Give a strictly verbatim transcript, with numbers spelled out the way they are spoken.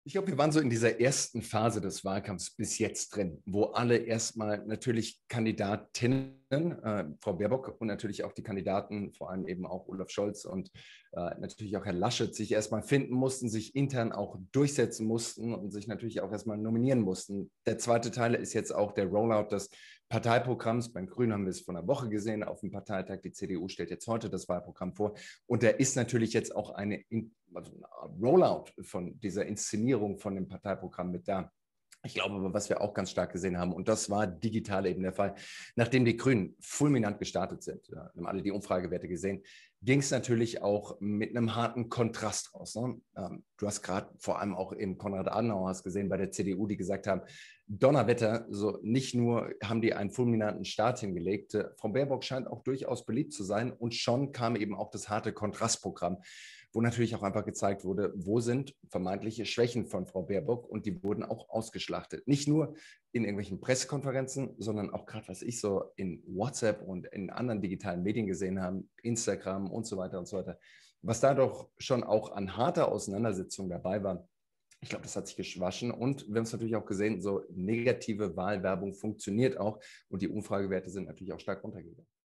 Ich glaube, wir waren so in dieser ersten Phase des Wahlkampfs bis jetzt drin, wo alle erstmal natürlich Kandidatinnen, äh, Frau Baerbock und natürlich auch die Kandidaten, vor allem eben auch Olaf Scholz und äh, natürlich auch Herr Laschet, sich erstmal finden mussten, sich intern auch durchsetzen mussten und sich natürlich auch erstmal nominieren mussten. Der zweite Teil ist jetzt auch der Rollout des Parteiprogramms. Beim Grünen haben wir es vor einer Woche gesehen auf dem Parteitag. Die C D U stellt jetzt heute das Wahlprogramm vor. Und da ist natürlich jetzt auch eine, also ein Rollout von dieser Inszenierung von dem Parteiprogramm mit da. Ich glaube aber, was wir auch ganz stark gesehen haben, und das war digital eben der Fall, nachdem die Grünen fulminant gestartet sind, ja, haben alle die Umfragewerte gesehen, ging es natürlich auch mit einem harten Kontrast raus. Ne? Ähm, du hast gerade vor allem auch eben Konrad Adenauer hast gesehen bei der C D U, die gesagt haben, Donnerwetter, so nicht nur haben die einen fulminanten Start hingelegt, äh, Frau Baerbock scheint auch durchaus beliebt zu sein und schon kam eben auch das harte Kontrastprogramm, wo natürlich auch einfach gezeigt wurde, wo sind vermeintliche Schwächen von Frau Baerbock und die wurden auch ausgeschlachtet. Nicht nur in irgendwelchen Pressekonferenzen, sondern auch gerade, was ich so in WhatsApp und in anderen digitalen Medien gesehen habe, Instagram und so weiter und so weiter. Was da doch schon auch an harter Auseinandersetzung dabei war, ich glaube, das hat sich gewaschen und wir haben es natürlich auch gesehen, so negative Wahlwerbung funktioniert auch und die Umfragewerte sind natürlich auch stark runtergegangen.